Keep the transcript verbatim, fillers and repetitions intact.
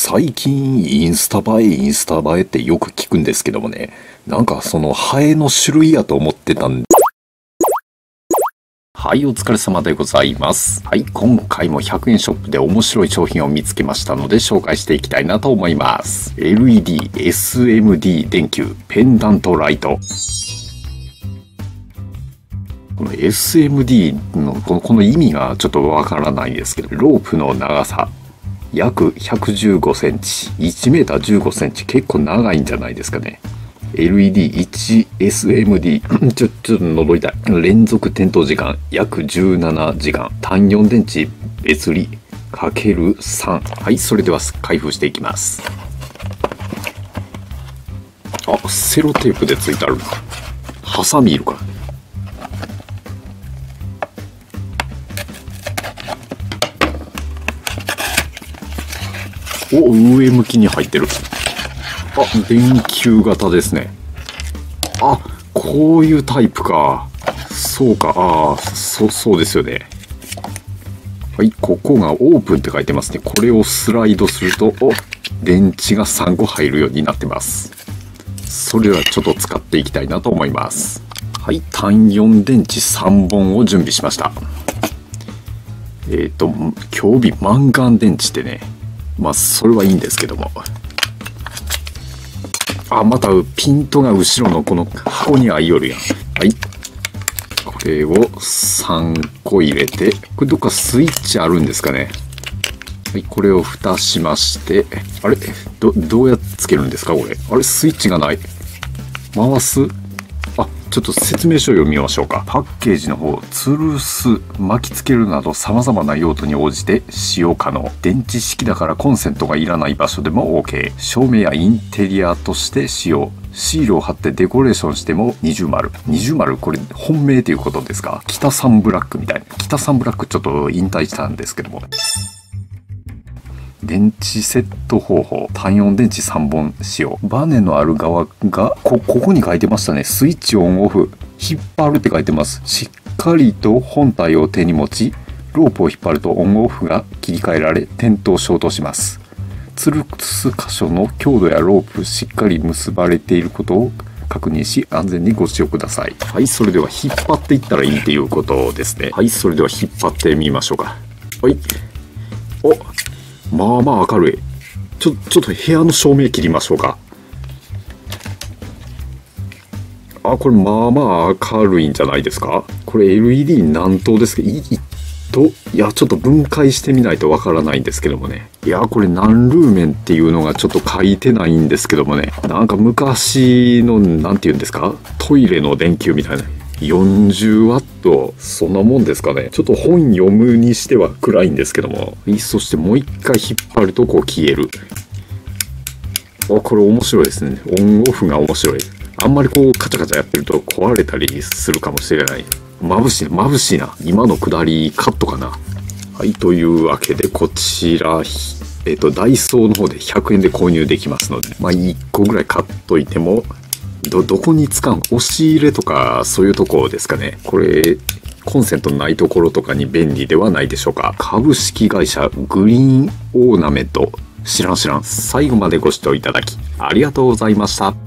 最近インスタ映えインスタ映えってよく聞くんですけどもね、なんかその映えの種類やと思ってたんで。はい、お疲れ様でございます。はい、今回もひゃくえんショップで面白い商品を見つけましたので紹介していきたいなと思います。エルイーディー、エスエムディー 電球ペンダントライト。この エスエムディー のこの、この意味がちょっとわからないですけど、ロープの長さ約ひゃくじゅうごセンチ、いちメーターじゅうごセンチ、結構長いんじゃないですかね。エルイーディーいちエスエムディー ちょちょっと覗いたい。連続点灯時間約じゅうななじかん、単よん電池別離 かけるさん。 はい、それでは開封していきます。あ、セロテープでついてあるな。ハサミいるか。お、上向きに入ってる。あ、電球型ですね。あ、こういうタイプか。そうか。ああ、そ、そうですよね。はい、ここがオープンって書いてますね。これをスライドすると、お、電池がさんこ入るようになってます。それではちょっと使っていきたいなと思います。はい、単よん電池さんぼんを準備しました。えっと、強微マンガン電池ってね、まあ、それはいいんですけども。あ、またピントが後ろのこの箱にあいよるやん。はい。これをさんこ入れて、これどっかスイッチあるんですかね。はい、これを蓋しまして、あれど、どうやってつけるんですかこれ。あれスイッチがない。回す。あ、ちょっと説明書を読みましょうか。パッケージの方、吊るす、巻きつけるなど様々な用途に応じて使用可能。電池式だからコンセントがいらない場所でも OK。照明やインテリアとして使用。シールを貼ってデコレーションしても二重丸。二重丸、これ本命ということですか。北サンブラックみたいな。北サンブラックちょっと引退したんですけども。電池セット方法。単よん電池さんぼん使用。バネのある側が、こ、ここに書いてましたね。スイッチオンオフ。引っ張るって書いてます。しっかりと本体を手に持ち、ロープを引っ張るとオンオフが切り替えられ、点灯消灯します。吊るす箇所の強度やロープ、しっかり結ばれていることを確認し、安全にご使用ください。はい、それでは引っ張っていったらいいっていうことですね。はい、それでは引っ張ってみましょうか。はい。お、まあまあ明るい。ちょ、ちょっと部屋の照明切りましょうか。あ、これまあまあ明るいんじゃないですか。これ エルイーディー 何灯ですか。いいと、いや、ちょっと分解してみないとわからないんですけどもね。いや、これ何ルーメンっていうのがちょっと書いてないんですけどもね。なんか昔の、なんていうんですか、トイレの電球みたいな。よんじゅうワット、そんなもんですかね。ちょっと本読むにしては暗いんですけども。そしてもう一回引っ張るとこう消える。あ、これ面白いですね。オンオフが面白い。あんまりこうカチャカチャやってると壊れたりするかもしれない。眩しい、眩しいな。今の下りカットかな。はい、というわけでこちら、えっと、ダイソーの方でひゃくえんで購入できますので、まあいっこぐらい買っといても、ど、どこに使うの？押し入れとかそういうとこですかね。これ、コンセントないところとかに便利ではないでしょうか。株式会社グリーンオーナメント。知らん知らん。最後までご視聴いただきありがとうございました。